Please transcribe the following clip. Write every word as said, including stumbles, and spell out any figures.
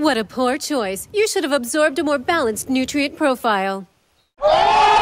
What a poor choice. You should have absorbed a more balanced nutrient profile.